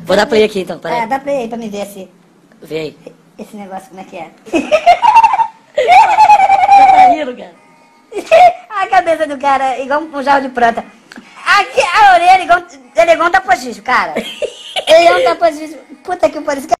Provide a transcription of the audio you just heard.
Vou dar play aqui então, peraí. É, dá play aí pra me ver assim. Vê aí. Esse negócio como é que é. Já tá rindo, cara. A cabeça do cara igual um jarro de prata. Aqui a orelha igual, ele é igual um tapogicho, cara. Ele é um tapogicho. Puta que pariu.